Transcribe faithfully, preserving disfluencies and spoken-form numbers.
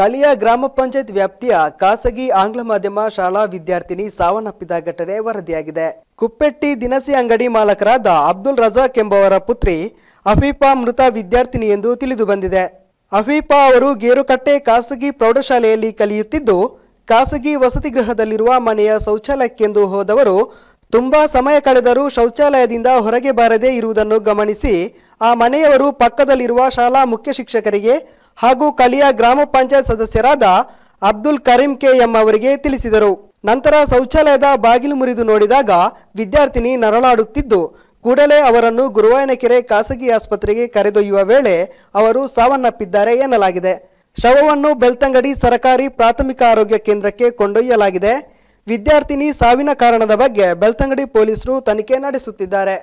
ಕಳಿಯ ಗ್ರಾಮ ಪಂಚಾಯತ್ ವ್ಯಾಪ್ತಿಯ ಖಾಸಗಿ ಆಂಗ್ಲ ಮಾಧ್ಯಮ ಶಾಲಾ ವಿದ್ಯಾರ್ಥಿನಿ ಸಾವನ್ನಪ್ಪಿದ ಘಟನೆ ವರದಿಯಾಗಿದೆ. ಕುಪ್ಪೆಟ್ಟಿ ದಿನಸಿ ಅಂಗಡಿ ಮಾಲಕರಾದ ಅಬ್ದುಲ್ ರಜಾಕ್ ಎಂಬುವರ ಪುತ್ರಿ ಅಫೀಫಾ ಮೃತ ವಿದ್ಯಾರ್ಥಿನಿ ಎಂದು ತಿಳಿದು ಬಂದಿದೆ. ಅಫೀಫಾ ಅವರು ಗೇರುಕಟ್ಟೆ ಖಾಸಗಿ ಪ್ರೌಢಶಾಲೆಯಲ್ಲಿ ಕಲಿಯುತ್ತಿದ್ದು, ಖಾಸಗಿ ವಸತಿಗೃಹದಲ್ಲಿರುವ ಮನೆಯ ಶೌಚಾಲಯಕ್ಕೆಂದು ಹೋದವರು ತುಂಬಾ ಸಮಯ ಕಳೆದರೂ ಶೌಚಾಲಯದಿಂದ ಹೊರಗೆ ಬಾರದೇ ಇರುವುದನ್ನು ಗಮನಿಸಿ ಆ ಮನೆಯವರು ಪಕ್ಕದಲ್ಲಿರುವ ಶಾಲಾ ಮುಖ್ಯ ಶಿಕ್ಷಕರಿಗೆ ಹಾಗೂ ಕಳಿಯ ಗ್ರಾಮ ಪಂಚಾಯತ್ ಸದಸ್ಯರಾದ ಅಬ್ದುಲ್ ಕರೀಂ ಕೆ ಎಂ ಅವರಿಗೆ ತಿಳಿಸಿದರು. ನಂತರ ಶೌಚಾಲಯದ ಬಾಗಿಲು ಮುರಿದು ನೋಡಿದಾಗ ವಿದ್ಯಾರ್ಥಿನಿ ನರಳಾಡುತ್ತಿದ್ದು, ಕೂಡಲೇ ಅವರನ್ನು ಗುರುವಾಯನಕೆರೆ ಖಾಸಗಿ ಆಸ್ಪತ್ರೆಗೆ ಕರೆದೊಯ್ಯುವ ವೇಳೆ ಅವರು ಸಾವನ್ನಪ್ಪಿದ್ದಾರೆ ಎನ್ನಲಾಗಿದೆ. ಶವವನ್ನು ಬೆಳ್ತಂಗಡಿ ಸರ್ಕಾರಿ ಪ್ರಾಥಮಿಕ ಆರೋಗ್ಯ ಕೇಂದ್ರಕ್ಕೆ ಕೊಂಡೊಯ್ಯಲಾಗಿದೆ. ವಿದ್ಯಾರ್ಥಿನಿ ಸಾವಿನ ಕಾರಣದ ಬಗ್ಗೆ ಬೆಳ್ತಂಗಡಿ ಪೊಲೀಸರು ತನಿಖೆ ನಡೆಸುತ್ತಿದ್ದಾರೆ.